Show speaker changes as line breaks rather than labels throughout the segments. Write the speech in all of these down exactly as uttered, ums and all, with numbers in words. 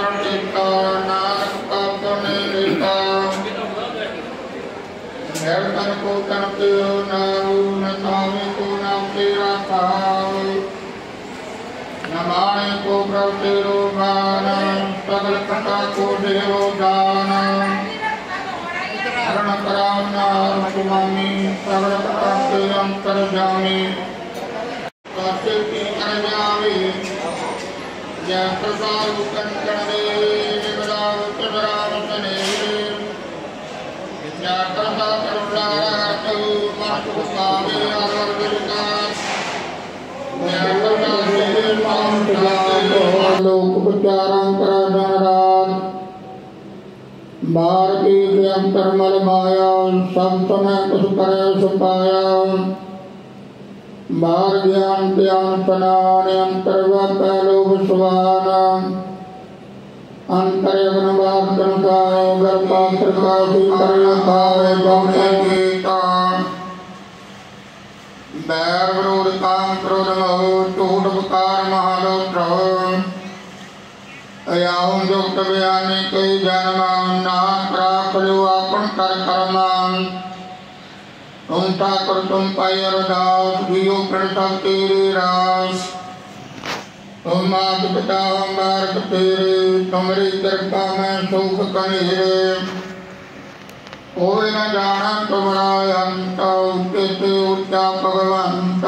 टीका नानक का पुण्य लीता निर्धन को तन पियो नाऊ न स्वामी को नाम तेरा खाओ न माने को प्रभु तेरो गान सगल कथा को देवो दान हरण करावना सुमामी सगल कथा के अंतर जामी काटे की कर जावी जय प्रसाद कंचन दे निगलाव चराव तने जय प्रसाद करुणा तू मातु कावे अरवर विकास जय प्रसाद दे मातु लोक उपचारं कराधन बार की अंतर मल माया सब समय कुछ करे सुपाया बार ज्ञान ज्ञान पनान अंतर्गत लोभ सुवान अंतर्यग्न वार्तन काय गर्भात्र का भीतर काय गौने गीता बैर विरोध काम क्रोध मोह टूट बकार महालोत्र अयाहुं जुक्त बयानी कई जन्म नाम प्राप्त लो अपन कर कर्मान तुम ठाकुर तुम पाई अरदास जियो प्रणतम तेरे रास तुम मात पिता हम बारक तेरे तुम्हारी कृपा में सुख कनेरे कोई न जाना तुम्हारा अंत उच्चते उच्चा भगवंत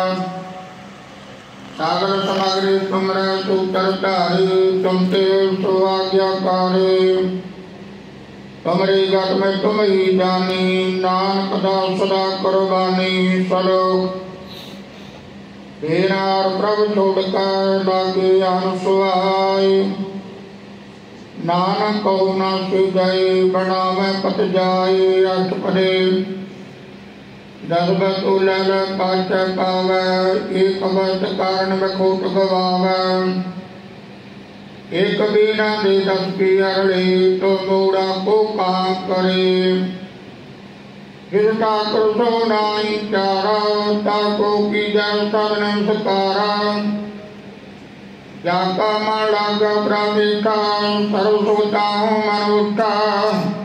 सागर सामग्री तुमरे तू चरतारी तुम ते सुआज्ञाकारी तुमरी गत में तुम ही जानी नानक दास सदा कुर्बानी सलोक तेनार प्रभु छोड़ कर लागे अनुसुआई नानक को न सुजाई बनावे पत जाए अठ पदे दस बतु लल पाच पावे एक बत कारण में खोट गवावे एक बीना दे दस की अरड़े तो मोड़ा को काम करे किसका कृष्ण नाई चारा ताको की जन सरन सकारा जाका माला का प्राविका सर्वसुता हूँ मनुष्का